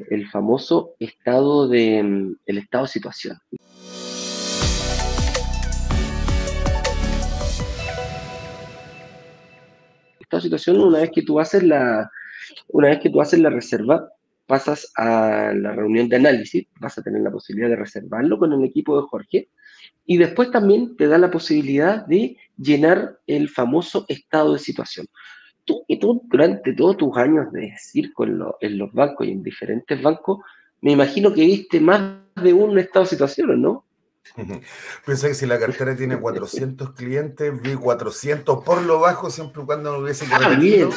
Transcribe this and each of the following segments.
el famoso el estado de situación. El estado de situación, una vez que tú haces la reserva, pasas a la reunión de análisis, vas a tener la posibilidad de reservarlo con el equipo de Jorge, y después también te da la posibilidad de llenar el famoso estado de situación. Tú durante todos tus años de circo en los bancos y en diferentes bancos, me imagino que viste más de un estado de situación, ¿no? Piensa que si la cartera tiene 400 clientes, vi 400 por lo bajo, siempre y cuando no hubiese que repetirlo.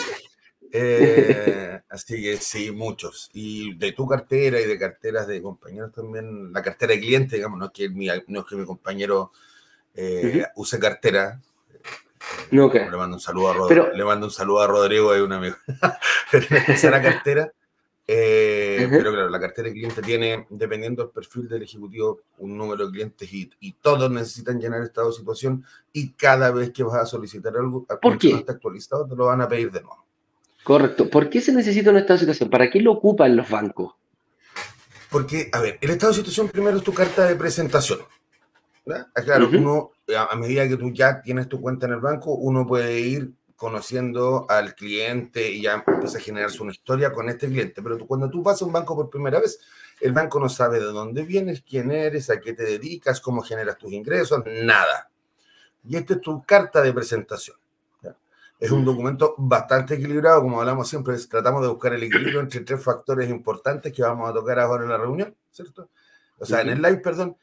Así que sí, muchos. Y de tu cartera y de carteras de compañeros también, la cartera de cliente, digamos, no es que mi compañero use cartera. No, okay. Le mando un saludo a Rodrigo, es un amigo. Pero esa la cartera. Pero claro, la cartera de cliente tiene, dependiendo del perfil del ejecutivo, un número de clientes y todos necesitan llenar estado de situación, y cada vez que vas a solicitar algo, mientras no esté actualizado, te lo van a pedir de nuevo. Correcto. ¿Por qué se necesita un estado de situación? ¿Para qué lo ocupan los bancos? Porque, a ver, el estado de situación primero es tu carta de presentación. Claro, uno, a medida que tú ya tienes tu cuenta en el banco, uno puede ir conociendo al cliente y ya empieza a generarse una historia con este cliente. Pero cuando tú vas a un banco por primera vez, el banco no sabe de dónde vienes, quién eres, a qué te dedicas, cómo generas tus ingresos, nada. Y esta es tu carta de presentación. Es un documento bastante equilibrado, como hablamos siempre, tratamos de buscar el equilibrio entre tres factores importantes que vamos a tocar ahora en la reunión, ¿cierto? O sea, en el live, perdón.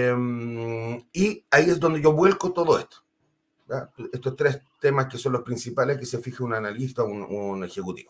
Y ahí es donde yo vuelco todo esto. ¿Ya? Estos tres temas que son los principales que se fija un analista o un ejecutivo.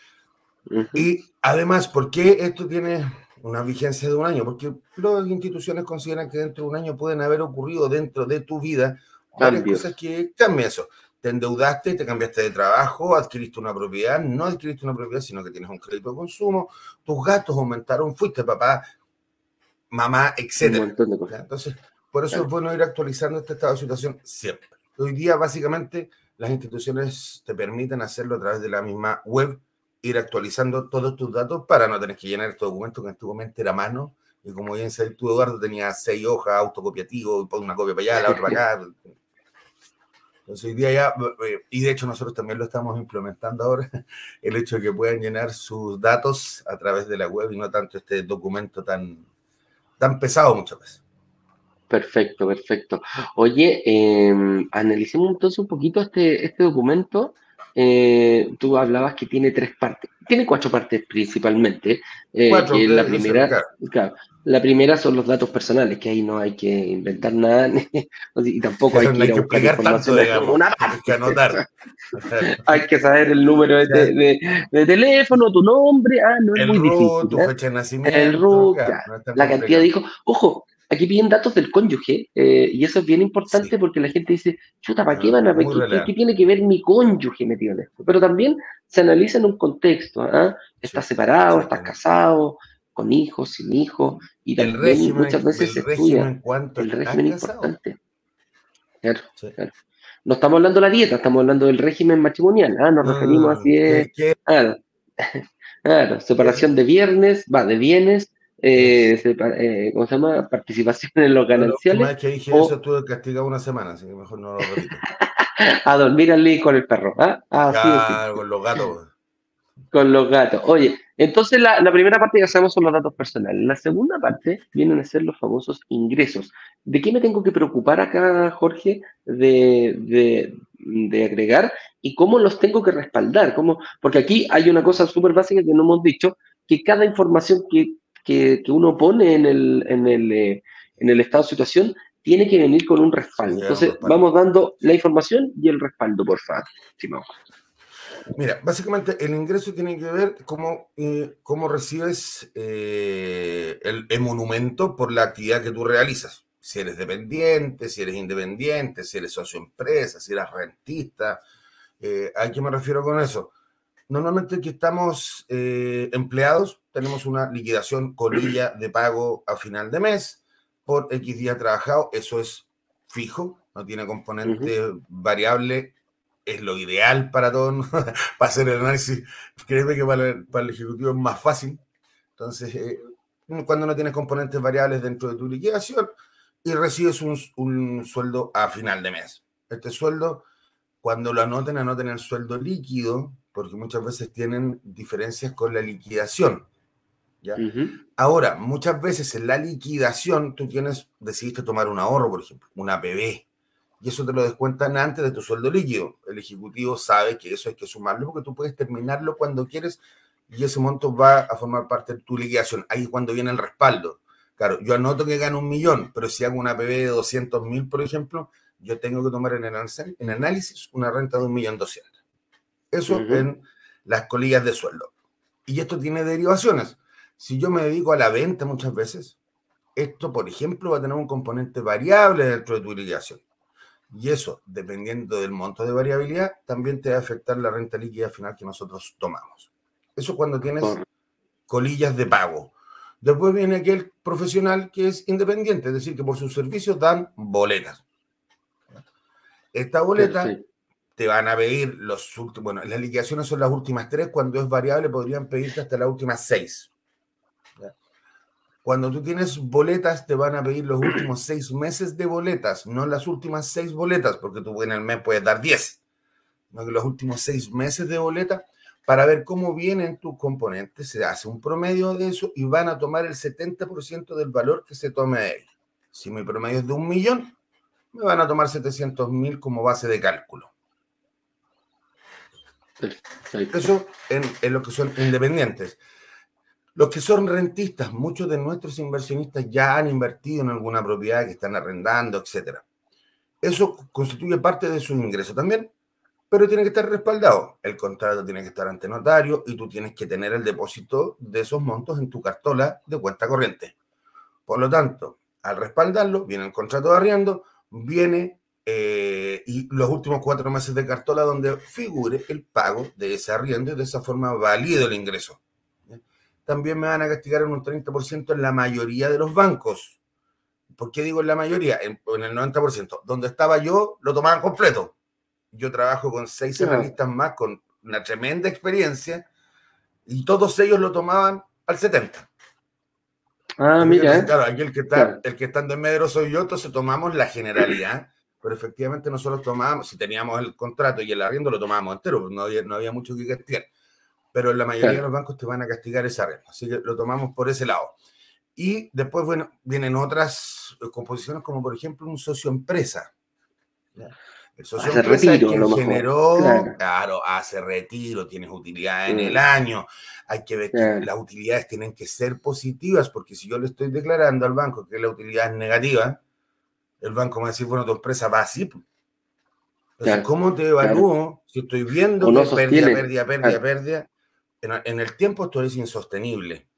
Y además, ¿por qué esto tiene una vigencia de un año? Porque las instituciones consideran que dentro de un año pueden haber ocurrido dentro de tu vida varias cosas que cambian eso. Te endeudaste, te cambiaste de trabajo, adquiriste una propiedad, no adquiriste una propiedad, sino que tienes un crédito de consumo, tus gastos aumentaron, fuiste papá, mamá, etcétera. Un montón de cosas. Entonces, por eso es bueno ir actualizando este estado de situación siempre. Hoy día, básicamente, las instituciones te permiten hacerlo a través de la misma web, ir actualizando todos tus datos para no tener que llenar estos documentos que antiguamente era a mano. Y como bien sabes tú, Eduardo, tenía 6 hojas, autocopiativo, una copia para allá, la otra para acá. Entonces, hoy día ya, y de hecho nosotros también lo estamos implementando ahora, el hecho de que puedan llenar sus datos a través de la web y no tanto este documento tan pesado muchas veces. Perfecto, perfecto. Oye, analicemos entonces un poquito este documento. Tú hablabas que tiene 3 partes. Tiene 4 partes principalmente. 4, que la primera, claro. La primera son los datos personales, que ahí no hay que inventar nada, y tampoco hay Pero que no ir hay a que buscar explicar información tanto, en digamos. una Hay que anotar. Hay que saber el número de teléfono, tu nombre, no es El muy RUT, difícil, tu fecha de El nacimiento, RUT, claro, no es tan la cantidad de complicado. hijos. Ojo, aquí piden datos del cónyuge, y eso es bien importante Sí, porque la gente dice, chuta, ¿para qué van a ver? muy ¿Qué relevante. tiene que ver mi cónyuge metido en esto? Pero también se analiza en un contexto, ¿Estás Sí, separado? sí. ¿Estás casado? ¿Con hijos? ¿Sin hijos? Y El también muchas veces se estudia cuánto el estás régimen casado. importante. Claro, Sí. claro. No estamos hablando de la dieta, estamos hablando del régimen matrimonial, nos referimos No, así es. Claro, claro, separación de bienes, ¿cómo se llama? Participación en los La última gananciales vez que dije eso o estuve castigado una semana, así que mejor no lo repito. a dormir al ley con el perro, así de Ya, simple. con los gatos. Con los gatos. Oye, entonces la primera parte que hacemos son los datos personales. La segunda parte vienen a ser los famosos ingresos. ¿De qué me tengo que preocupar acá, Jorge, de agregar y cómo los tengo que respaldar? Porque aquí hay una cosa súper básica que no hemos dicho, que cada información que uno pone en el estado de situación tiene que venir con un respaldo. Tiene que haber un Entonces, respaldo. vamos dando la información y el respaldo, por favor, estimado. Mira, básicamente el ingreso tiene que ver cómo recibes el emolumento por la actividad que tú realizas. Si eres dependiente, si eres independiente, si eres socio empresa, si eres rentista. ¿A qué me refiero con eso? Normalmente que estamos empleados, tenemos una liquidación colilla de pago a final de mes por X días trabajados. Eso es fijo, no tiene componente variable. Es lo ideal para todos, ¿no? Para hacer el análisis. Créeme que para el ejecutivo es más fácil. Entonces, cuando no tienes componentes variables dentro de tu liquidación y recibes un sueldo a final de mes. Este sueldo, cuando lo anoten el sueldo líquido, porque muchas veces tienen diferencias con la liquidación. ¿Ya? Ahora, muchas veces en la liquidación tú decidiste tomar un ahorro, por ejemplo, una APB, y eso te lo descuentan antes de tu sueldo líquido. El ejecutivo sabe que eso hay que sumarlo porque tú puedes terminarlo cuando quieres y ese monto va a formar parte de tu liquidación. Ahí es cuando viene el respaldo. Claro, yo anoto que gano 1.000.000, pero si hago una APB de 200.000, por ejemplo, yo tengo que tomar en análisis una renta de 1.200.000. Eso en las colillas de sueldo. Y esto tiene derivaciones. Si yo me dedico a la venta muchas veces, esto, por ejemplo, va a tener un componente variable dentro de tu liquidación. Y eso, dependiendo del monto de variabilidad, también te va a afectar la renta líquida final que nosotros tomamos. Eso cuando tienes colillas de pago. Después viene aquel profesional que es independiente, es decir, que por sus servicios dan boletas. Esta boleta te van a pedir los últimos, bueno, las liquidaciones son las últimas 3, cuando es variable podrían pedirte hasta las últimas 6. Cuando tú tienes boletas, te van a pedir los últimos 6 meses de boletas, no las últimas 6 boletas, porque tú en el mes puedes dar 10, sino que los últimos 6 meses de boleta, para ver cómo vienen tus componentes, se hace un promedio de eso y van a tomar el 70% del valor que se tome de ahí. Si mi promedio es de 1.000.000, me van a tomar 700.000 como base de cálculo. Eso en lo que son independientes. Los que son rentistas, muchos de nuestros inversionistas ya han invertido en alguna propiedad que están arrendando, etc. Eso constituye parte de su ingreso también, pero tiene que estar respaldado. El contrato tiene que estar ante notario y tú tienes que tener el depósito de esos montos en tu cartola de cuenta corriente. Por lo tanto, al respaldarlo, viene el contrato de arriendo, viene y los últimos 4 meses de cartola donde figure el pago de ese arriendo y de esa forma valido el ingreso. También me van a castigar en un 30% en la mayoría de los bancos. ¿Por qué digo en la mayoría? En el 90%. Donde estaba yo, lo tomaban completo. Yo trabajo con 6 analistas más con una tremenda experiencia y todos ellos lo tomaban al 70%. Mira. Claro, aquí el que está en medio soy yo, entonces tomamos la generalidad, pero efectivamente nosotros tomábamos, si teníamos el contrato y el arriendo, lo tomábamos entero, pues no había mucho que castigar. Pero en la mayoría de los bancos te van a castigar esa renta. Así que lo tomamos por ese lado. Y después, bueno, vienen otras composiciones, como por ejemplo un socio empresa. El socio empresa es quien generó, claro, hace retiro, tienes utilidad en el año. Hay que ver que las utilidades tienen que ser positivas, porque si yo le estoy declarando al banco que la utilidad es negativa, el banco me va a decir, bueno, tu empresa va así. Entonces, ¿cómo te evalúo si estoy viendo que pérdida? En el tiempo esto es insostenible.